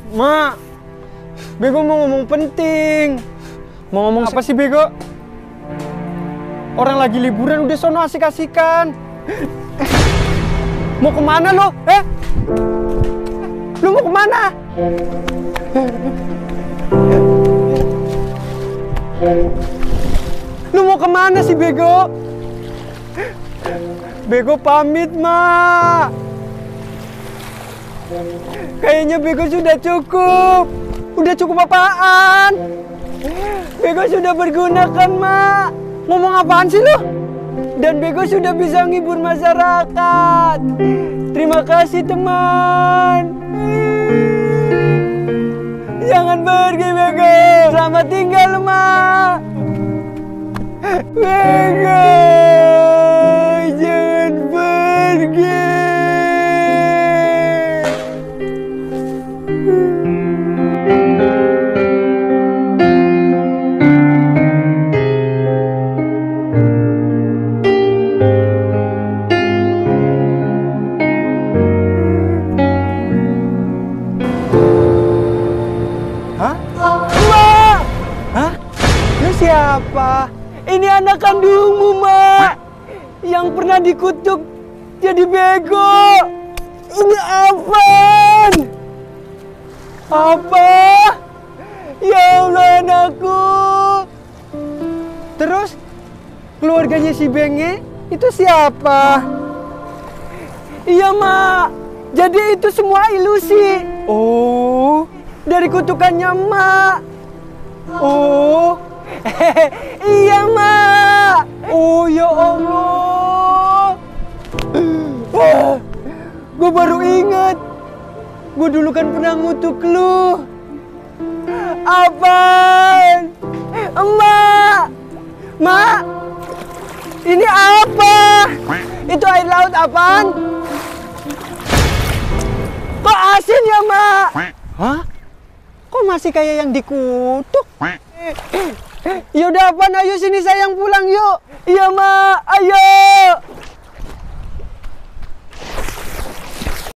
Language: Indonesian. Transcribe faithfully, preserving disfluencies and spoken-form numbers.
Mak, Bego mau ngomong penting. Mau ngomong apa sih, Bego? Orang lagi liburan udah sono asik-asikan. Mau kemana lo? Eh? Lu mau kemana? Lu mau kemana sih, Bego? Bego pamit, Mak. Kayaknya Bego sudah cukup. Udah cukup apaan? Bego sudah berguna kan, Mak? Ngomong apaan sih lu? Dan Bego sudah bisa menghibur masyarakat. Terima kasih, teman. Jangan pergi, Bego. Selamat tinggal, Mak. Bego, jangan pergi. Siapa? Ini anak kandungmu, Mak. Yang pernah dikutuk jadi bego. Ini apaan? Apa? Ya Allah, anakku. Terus keluarganya si Benge itu siapa? Iya, Mak. Jadi itu semua ilusi. Oh, dari kutukannya, Mak. Oh. Iya, Mak. Oh ya Allah. Gue baru ingat. Gue dulu kan pernah ngutuk lu. Apaan? Emak. Mak. Ini apa? Itu air laut apaan? Kok asin ya, Mak? Hah? Kok masih kayak yang dikutuk? Yaudah, apaan? Ayo sini sayang pulang yuk. Iya, Mak. Ayo.